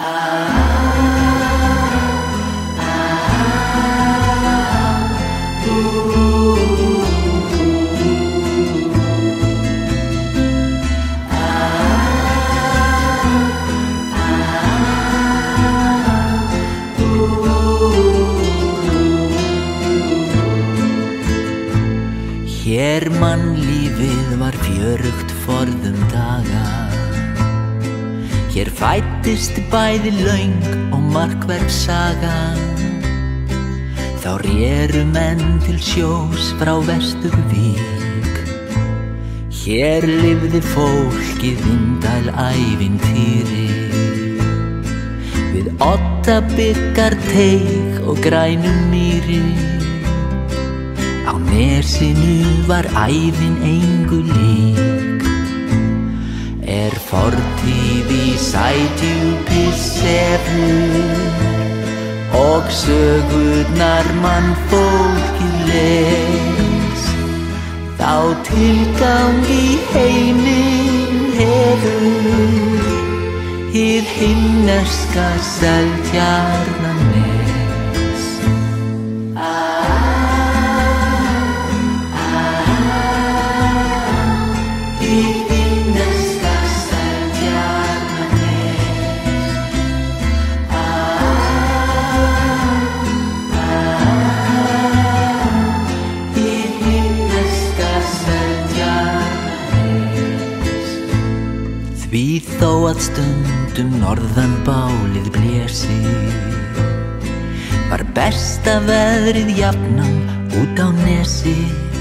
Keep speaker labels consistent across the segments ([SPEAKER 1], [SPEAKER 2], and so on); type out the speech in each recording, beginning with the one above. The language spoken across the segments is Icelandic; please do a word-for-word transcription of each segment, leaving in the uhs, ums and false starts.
[SPEAKER 1] Hér mannlífið var fjörugt forðum daga. Hér fæddist bæði löng og markverð saga. Þá réru menn til sjós frá Vesturvík. Hér lifði fólkið indæl ævintýri. Við Oddabyggar teig og grænum mýri. Á nesinu var ævin engu lík. Er fortíð í sædjúpi sefur og sögurnar mann fólkið les. Þá tilgang í heiminn hefur hið himneska Seltjarnarnes. Því þó að stundum norðan bálið blési, var besta veðrið jafnan út á nesi.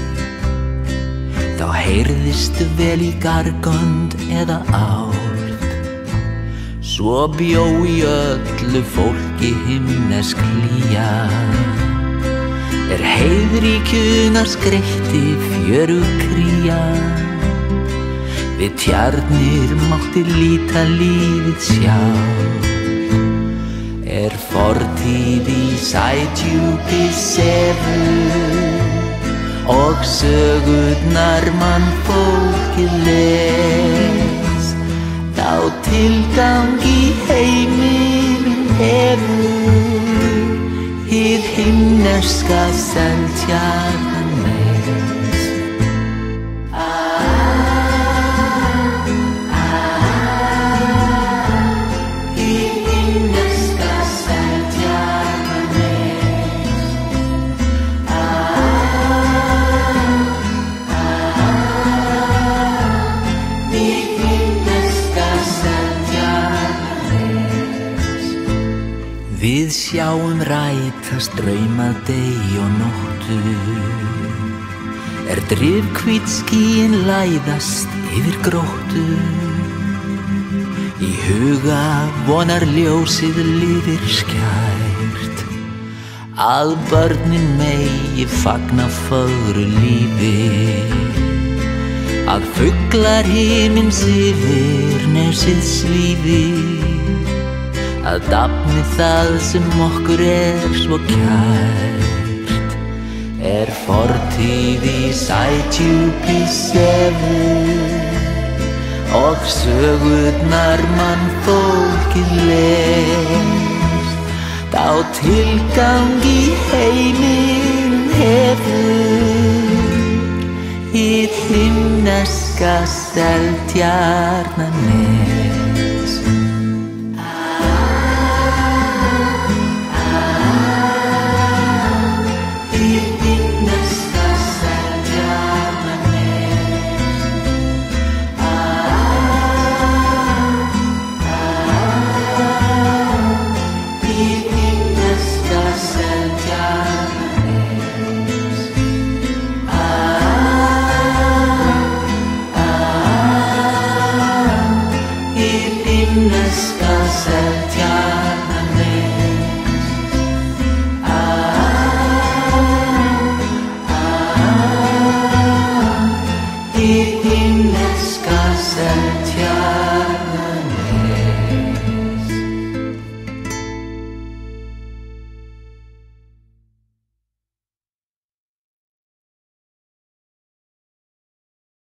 [SPEAKER 1] Þá heyrðist vel í gargönd eða árt. Svo bjó í öllu fólki himnesk hlýja. Er heiðríkjunnar skreytti fjörug kría. Við tjarnir mátti líta lífið sjálft. Er fortíð í sædjúpi sefur og sögurnar mann fólkið les. Þá tilgang í heiminn hefur hið himneska Seltjarnarnes. Við sjáum rætast draumað degi og nóttu. Er drifhvít skýin læðast yfir gróttu. Í huga vonar ljósið lifir skært. Að börnin megi fagna fögru lífi. Að fuglar himins yfir nesið svífi. Að dafni það sem okkur er svo kært. Er fortíð í sædjúpi sefur og sögurnar mann fólkið les. Þá tilgang í heiminn hefur hið himneska Seltjarnarnes.
[SPEAKER 2] Himneska Seltjarnarnes. Ah, ah, himneska Seltjarnarnes.